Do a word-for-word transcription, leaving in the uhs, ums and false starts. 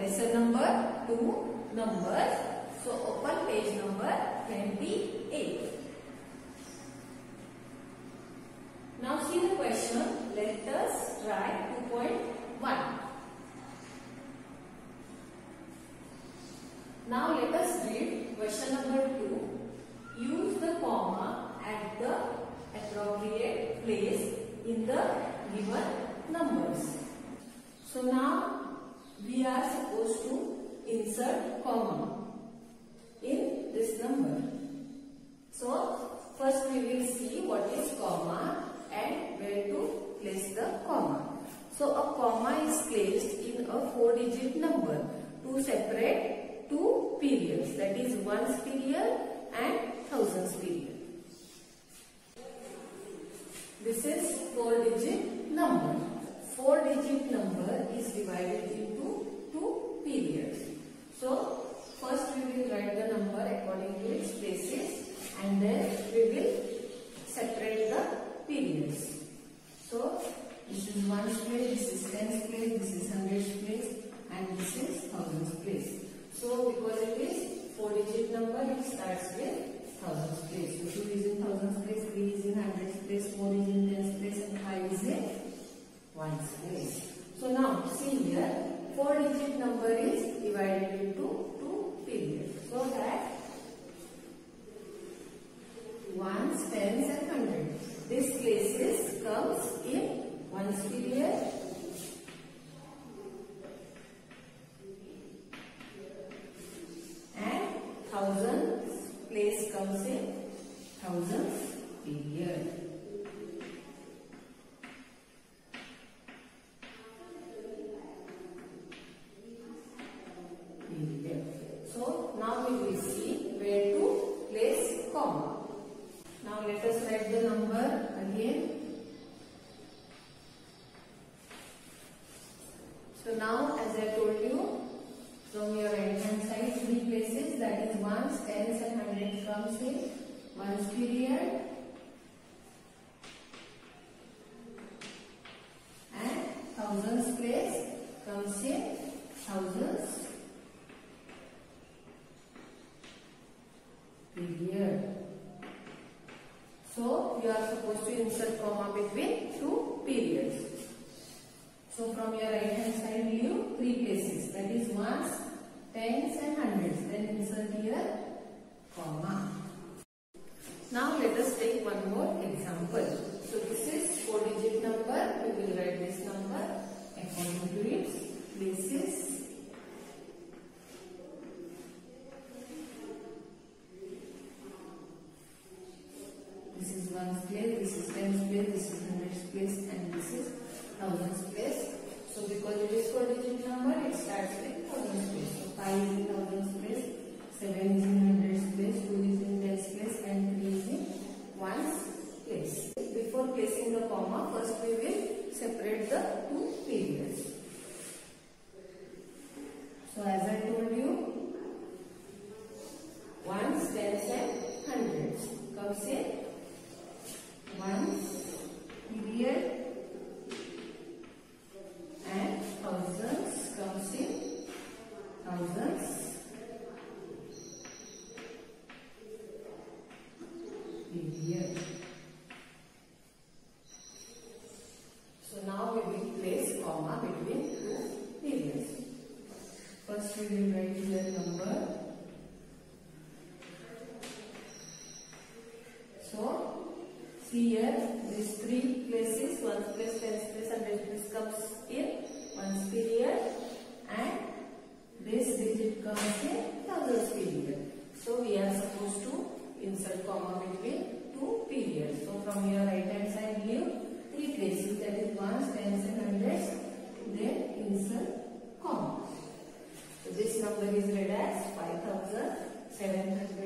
lesson number two, numbers. So open page number twenty-eight. Now see the question. Let us try two point one. Now let us read question number two. Use the comma at the appropriate place in the given numbers. So now we are supposed to insert comma in this number. So first we will see what is comma and where to place the comma. So a comma is placed in a four digit number to separate two periods, that is ones period and thousands period. This is four digit number. four digit number is divided into two periods. So first we will write the number according to its places and then we will separate the periods. So this is ones place, this is tens place, this is hundreds place and this is thousands place. So because it is four digit number, it starts with thousands place. So two is in thousands place, three is in hundreds place, four is in tens place and five is in ones place. So now see here, four digit number is divided into two periods. So that ones, tens and hundreds. This places comes in ones period and thousands place comes in thousands period. So now we will see where to place comma. Now let us write the number again. So now as I told you, from your right hand side three places, that is ones, tens and hundreds comes in ones period and thousands place comes in thousands period. So you are supposed to insert comma between two periods. So from your right hand side leave three places, that is ones, tens and hundreds. Then insert here comma. Now let us take one more example. So this is four digit number. We will write this number according to its places. This is ones place, this is tens place, this is hundreds place and this is thousands place. So because it is four digit number, it starts with thousands place. So five is in thousands place, seven is in hundreds place, two is in tens place and three is in ones place. Before placing the comma, first we will separate the two periods. So as I told you, ones, tens and hundreds comes in ones period and thousands comes in thousands period. So now we will place comma between two periods. First we will write here number. So see here, these three places, ones place, tens place, hundreds place comes in ones period and this digit comes in thousands period. So we are supposed to insert comma between two periods. So from your right hand side leave three places, that is ones, tens and hundreds. Then insert comma. So this number is read as five thousand seven hundred.